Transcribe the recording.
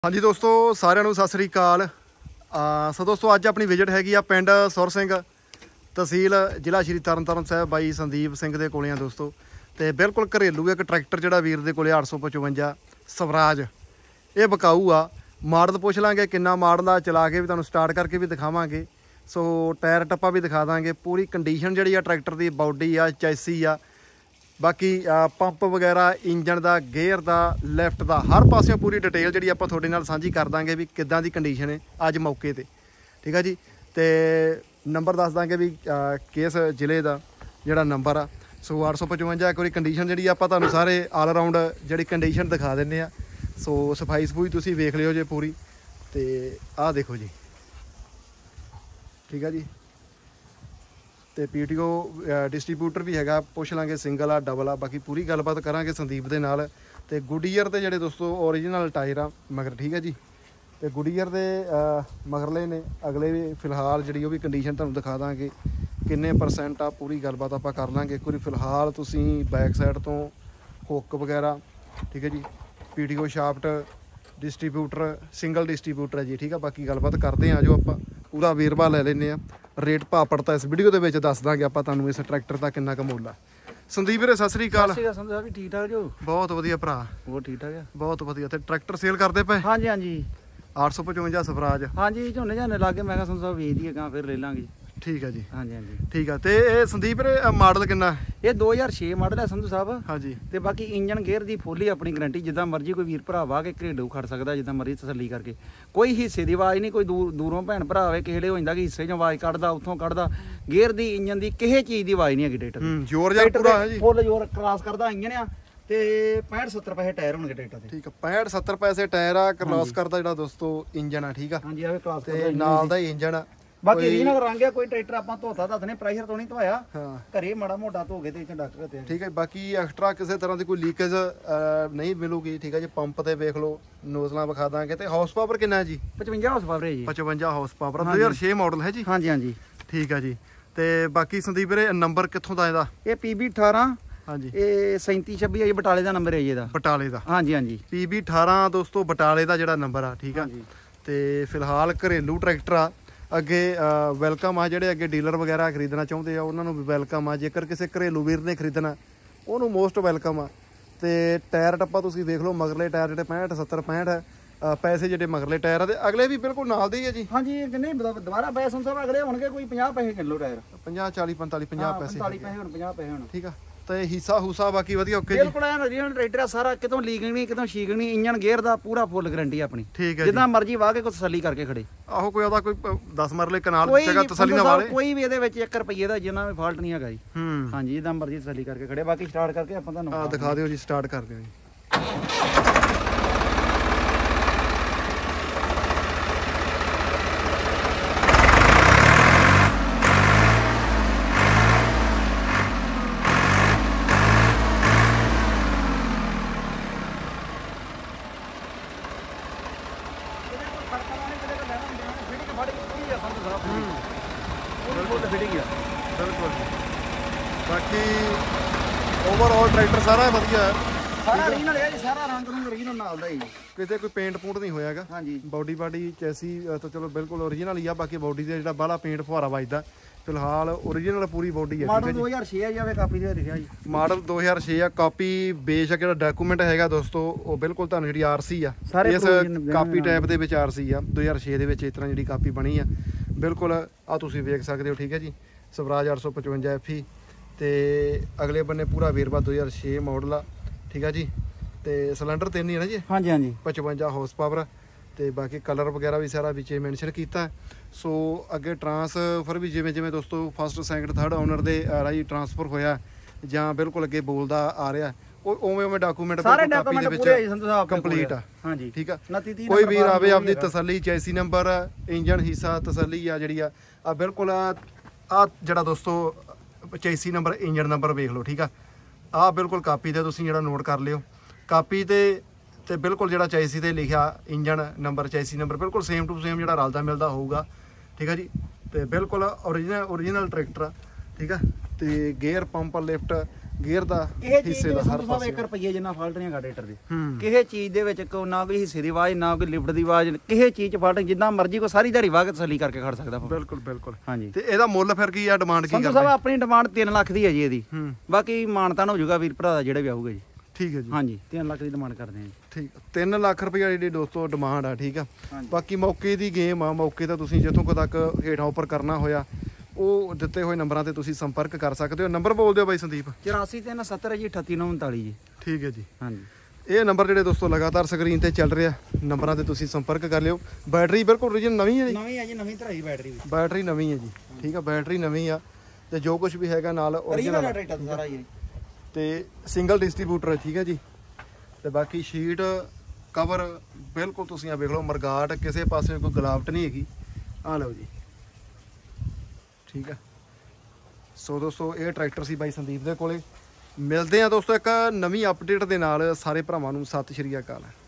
हाँ जी दोस्तों सारिਆਂ ਨੂੰ ਸਤਿ ਸ੍ਰੀ ਅਕਾਲ। ਸੋ ਦੋਸਤੋ ਅੱਜ ਆਪਣੀ ਵਿਜ਼ਿਟ ਹੈਗੀ ਆ ਪਿੰਡ ਸੁਰ ਸਿੰਘ ਤਹਿਸੀਲ ਜ਼ਿਲ੍ਹਾ ਸ਼੍ਰੀ ਤਰਨਤਾਰਨ ਸਾਹਿਬ ਬਾਈ ਸੰਦੀਪ ਸਿੰਘ ਦੇ ਕੋਲੇ ਆ ਦੋਸਤੋ। ਤੇ ਬਿਲਕੁਲ ਘਰੇਲੂ ਇੱਕ ਟਰੈਕਟਰ ਜਿਹੜਾ ਵੀਰ ਦੇ ਕੋਲੇ 855 ਸਵਰਾਜ ਇਹ ਵਿਕਾਊ ਆ। ਮਾਡਲ ਪੁੱਛ ਲਾਂਗੇ ਕਿੰਨਾ ਮਾਡਲ ਆ, ਚਲਾ ਕੇ ਵੀ ਤੁਹਾਨੂੰ ਸਟਾਰਟ ਕਰਕੇ ਵੀ ਦਿਖਾਵਾਂਗੇ। ਸੋ ਟਾਇਰ ਟੱਪਾ ਵੀ ਦਿਖਾ ਦਾਂਗੇ, ਪੂਰੀ ਕੰਡੀਸ਼ਨ ਜਿਹੜੀ ਆ ਟਰੈਕਟਰ ਦੀ, ਬਾਡੀ ਆ, ਚੈਸੀ ਆ, बाकी पंप वगैरह इंजन का गेयर का लिफ्ट का हर पासों पूरी डिटेल जी आप सांझी कर देंगे भी किदां दी कंडीशन है अज मौके पर। ठीक है जी। तो नंबर दस देंगे भी किस जिले का जोड़ा नंबर आ। सो 855 एक बार कंडीशन जी आप सारे आल राउंड जी कंडीशन दिखा दें। सो सफाई सफूई तुम वेख लियो जे पूरी। तो आ देखो जी, ठीक है जी। तो PTO डिस्ट्रीब्यूटर भी हैगा, पुछ लांगे सिंगल आ डबल आ, बाकी पूरी गलबात करांगे संदीप दे नाल। ते गुडईयर दे जेहड़े दोस्तों ओरिजिनल टायर आ मगर, ठीक है जी। तो गुडईयर दे मगरले ने अगले भी फिलहाल जी भी कंडीशन तुहानूं दिखा दांगे किन्ने परसेंट आ, पूरी गलबात आपां कर लांगे। एक बारी फिलहाल तुसीं बैक साइड तो हुक वगैरह, ठीक है जी, PTO shaft distributor single distributor है जी, ठीक है। बाकी गलबात करते हैं, जो आप पूरा वेरवा लै लेने आ। रेट भाव पड़ता इस वीडियो के दस देंगे आप इस ट्रैक्टर का कितना क मुल है। संदीप वीरे सत श्री अकाल। ठीक ठाक जो बहुत वधिया भरा, वो ठीक ठाक है, बहुत वधिया। ते ट्रैक्टर सेल करते पे? हाँ जी हाँ जी 855 सवराज। हाँ जी झोने झाने लागे, मैं संधू साहब वेच दिए फिर ले लांगे। ठीक है जी, हाँ जी हाँ जी ठीक है। तो ये संदीप वीरे मॉडल कितना? ये 2006 मॉडल है संधू साहब। हाँ जी। तो बाकी इंजन गेयर की फुल ही अपनी गारंटी, जिदा मर्जी कोई वीर भरा वाह के घरेलू खड़ सकता, जिदा मर्जी तसल्ली करके। कोई हिस्से की आवाज़ नहीं, कोई दूरों भैन भरा आए किसी हो जाता कि हिस्से चों आवाज़ कढ़दा उतों कढ़दा, गेयर की इंजन की किसी चीज़ की आवाज़ नहीं है। ट्रैक्टर जोर पूरा है जी, फुल जोर क्रॉस करदा इंजन आ। ते 65-70 पैसे टायर होंगे ट्रैक्टर दे। ठीक है, 65-70 पैसे टायर आ, क्रॉस करदा जेड़ा दोस्तों इंजन आ। ठीक है हाँ जी, आवे क्रॉस करदा नाल दा इंजन आ। बाकी रीनल रंग है, कोई ट्रैक्टर आप धोता दस ने, प्रेशर तो नहीं धोया। हाँ घरे माड़ा मोटा धो के ते डॉक्टर ते। ठीक है। बाकी एक्स्ट्रा किसी तरह की कोई लीकेज नहीं मिलूगी। ठीक है जी। पंप ते वेख लो, नोजलां विखा दांगे। ते हाउस पावर कितना है जी? 55 हाउस पावर है जी। 55 हाउस पावर 2006 मॉडल है जी। हाँ जी हाँ जी ठीक है जी। ते बाकी संदीप वीरे नंबर कित्थों दा इहदा? ये PB 18। हाँ जी। ये 3726 है, बटाले का नंबर है ये। बटाले का? हाँ जी हाँ जी। PB 18 दोस्तों बटाले का जिहड़ा नंबर आ। ठीक है। तो फिलहाल घरेलू ट्रैक्टर आ। अगे वैलकम आ, जेडे अगे डीलर वगैरह खरीदना चाहते हैं उन्होंने भी वैलकम आ। जेकर किसी घरेलू वीर ने खरीदना उन्होंने मोस्ट वैलकम आ। तो टायर टप्पा तुसीं देख लो, मगरले टायर जेडे 65-70 पैसे जेडे मगरले टायर है, अगले भी बिल्कुल नाल दे ही है जी। हाँ जी, नहीं दोबारा पैसे हम सब अगले होंगे कोई 50 पैसे किलो टायर, 50 40 45 50 पैसे 45 पैसे 50 पैसे होने। ठीक है। तो हिस्सा हुसा बाकी वधिया ओके जी, बिल्कुल ओरिजिनल ट्रैक्टर सारा, कितों लीक नहीं कितों शीक नहीं, इंजन गेयर दा पूरा फुल गारंटी अपनी। ठीक है, जितना मर्जी वाह के कोई तसल्ली करके खड़े। आहो कोई ओदा कोई 10 मरले कनाल जगह तसल्ली ना वाले, कोई भी ਇਹਦੇ ਵਿੱਚ 1 ਰੁਪਏ ਦਾ ਜਿੰਨਾ ਵੀ ਫਾਲਟ ਨਹੀਂ ਹੈਗਾ ਜੀ। ਹਾਂ ਜੀ, ਜਿੱਦਾਂ ਮਰਜੀ ਤਸੱਲੀ ਕਰਕੇ ਖੜੇ। ਬਾਕੀ ਸਟਾਰਟ ਕਰਕੇ ਆਪਾਂ ਤੁਹਾਨੂੰ ਦਿਖਾ ਦਿਓ ਜੀ, ਸਟਾਰਟ ਕਰ ਦਿਓ ਜੀ। बाकी ओवरऑल ट्रैक्टर सारा वधिया है, सारा ओरिजिनल है जी, सारा रंग रूंग ओरिजिनल नाल दा ही, किते कोई पेंट पूंट नहीं होयागा। हाँ जी। बॉडी बाडी चैसी तो चलो बिल्कुल ओरिजिनल ही आ। बाकी बॉडी दे जेड़ा बाला पेंट फुहारा वजदा, फिलहाल ओरिजिनल पूरी बॉडी है। मॉडल 2006 है जावे, कापी दे लिखिया जी, मॉडल 2006 है। कापी बेशक जेड़ा डॉक्यूमेंट हैगा दोस्तों वो बिल्कुल तुहानूं जेड़ी RC आ, इस कापी टाइप दे विच RC आ 2006 दे विच इस तरह जेड़ी कापी बनी आ बिल्कुल आ तुसीं वेख सकदे हो। ठीक है जी। सवराज 855 FE ते अगले बन्ने पूरा वेरवा 2006 मॉडल आ। ठीक है जी। तो सिलेंडर 3 ही है ना जी? हाँ जी हाँ जी 55 हाउस पावर। तो बाकी कलर वगैरह भी सारा विच मैंशन किया। सो अगे ट्रांसफर भी जिमें जिमें दोस्तों फस्ट सैकंड थर्ड ओनर के राही ट्रांसफर होया जां बिल्कुल अगे बोलदा आ रहा उवें उवें डॉक्यूमेंट कंप्लीट आ। हाँ जी। ठीक है। कोई भी आवे आपकी तसल्ली, चैसी नंबर इंजन हिस्सा तसल्ली आ जी आ बिल्कुल आ जड़ा दोस्तों चैसी नंबर इंजन नंबर वेख लो। ठीक है। आ बिल्कुल कापी दे तुसीं जेड़ा नोट कर लियो, कापी ते बिल्कुल जेड़ा चैसी ते लिखा इंजन नंबर चैसी नंबर बिल्कुल सेम टू सेम जेड़ा रलदा मिलदा होऊगा। ठीक है जी। तो बिल्कुल ओरिजिनल ट्रैक्टर। ठीक है। तो गेयर पंप लिफ्ट ਗੇਅਰ ਦਾ ਕਿਸੇ ਚੀਜ਼ ਹਿੱਸੇ ਦੇ ਦਾ ਹਰ ਸੰਧੂ ਸਾਹਿਬ ਪਾਸੇ 1 ਰੁਪਈਏ ਜਿੰਨਾ ਫਾਲਟ ਨਹੀਂ ਹੈਗਾ ਟਰੈਕਟਰ ਦੇ ਹੂੰ ਕਿਸੇ ਚੀਜ਼ ਦੇ ਵਿੱਚ ਨਾ ਕੋਈ ਹਿੱਸੇ ਦੀ ਆਵਾਜ਼ ਨਾ ਕੋਈ ਲਿਫਟ ਦੀ ਆਵਾਜ਼ ਕਿਸੇ ਚੀਜ਼ 'ਚ ਫਾਲਟ ਜਿੱਦਾਂ ਮਰਜ਼ੀ ਕੋਈ ਸਾਰੀ ਦਿਹਾੜੀ ਵਾਹ ਕੇ ਤਸੱਲੀ ਕਰਕੇ ਖੜ ਸਕਦਾ ਬਿਲਕੁਲ ਬਿਲਕੁਲ ਹਾਂਜੀ ਤੇ ਇਹਦਾ ਮੁੱਲ ਫਿਰ ਕੀ ਆ ਡਿਮਾਂਡ ਕੀ ਸੰਧੂ ਕਰਦਾ ਸਾਹਿਬ ਆਪਣੀ ਡਿਮਾਂਡ 3 ਲੱਖ ਦੀ ਹੈ ਜੀ ਇਹਦੀ ਹੂੰ ਬਾਕੀ ਮਾਨਤਾਨ ਹੋ ਜਾਊਗਾ ਵੀਰ ਭਰਾ ਦਾ ਜਿਹੜਾ ਵੀ ਆਊਗਾ ਜੀ ਠੀਕ ਹੈ ਜੀ ਹਾਂਜੀ 3 ਲੱਖ ਦੀ ਡਿਮਾਂਡ ਕਰਦੇ ਹਾਂ ਜੀ ਠੀਕ 3 ਲੱਖ ਰੁਪਏ ਜਿਹੜੀ ਦੋਸਤੋ ਡਿਮਾਂਡ ਆ ਠੀਕ ਆ ਹਾਂਜੀ। ਬਾਕੀ ਮੌਕੇ ਦੀ ਗੇਮ ਆ ਮੌਕੇ ਤਾਂ ਤੁਸੀਂ ਜਿੱਥੋਂ ਕੋ ਤੱਕ ਹੇਠਾਂ ਉੱਪਰ ਕਰਨਾ ਹੋਇਆ ਉਹ ਦਿੱਤੇ ਹੋਏ ਨੰਬਰਾਂ ਤੇ ਤੁਸੀਂ ਸੰਪਰਕ ਕਰ ਸਕਦੇ ਹੋ ਨੰਬਰ ਬੋਲ ਦਿਓ ਬਾਈ ਸੰਦੀਪ 84 ਜੀ 38939 ਜੀ ਠੀਕ ਹੈ ਜੀ ਹਾਂਜੀ ਇਹ ਨੰਬਰ ਜਿਹੜੇ ਦੋਸਤੋ ਲਗਾਤਾਰ ਸਕਰੀਨ ਤੇ ਚੱਲ ਰਿਹਾ ਨੰਬਰਾਂ ਤੇ ਤੁਸੀਂ ਸੰਪਰਕ ਕਰ ਲਿਓ ਬੈਟਰੀ ਬਿਲਕੁਲ ਰੀਜਨ ਨਵੀਂ ਹੈ ਜੀ ਨਵੀਂ ਹੈ ਜੀ ਨਵੀਂ ਧਰਾਈ ਬੈਟਰੀ ਵੀ ਬੈਟਰੀ ਨਵੀਂ ਹੈ ਜੀ ਠੀਕ ਆ ਬੈਟਰੀ ਨਵੀਂ ਆ ਤੇ ਜੋ ਕੁਝ ਵੀ ਹੈਗਾ ਨਾਲ ਓਰੀਜਨਲ original ਟਰੈਕਟਰ ਸਾਰਾ ਜੀ ਤੇ ਸਿੰਗਲ ਡਿਸਟ੍ਰੀਬਿਊਟਰ ਹੈ ਠੀਕ ਹੈ ਜੀ ਤੇ ਬਾਕੀ ਸ਼ੀਟ ਕਵਰ ਬਿਲਕੁਲ ਤੁਸੀਂ ਆ ਵੇਖ ਲਓ ਮਰਗਾਟ ਕਿਸੇ ਪਾਸੇ ਕੋਈ ਗਲਾਵਟ ਨਹੀਂ ਹੈਗੀ ਆ ਲਓ ਜੀ ਠੀਕ ਆ ਸੋ ਦੋਸਤੋ ਇਹ ਟਰੈਕਟਰ ਸੀ ਬਾਈ ਸੰਦੀਪ ਦੇ ਕੋਲੇ ਮਿਲਦੇ ਆ ਦੋਸਤੋ ਇੱਕ ਨਵੀਂ ਅਪਡੇਟ ਦੇ ਨਾਲ ਸਾਰੇ ਭਰਾਵਾਂ ਨੂੰ ਸਤਿ ਸ਼੍ਰੀ ਅਕਾਲ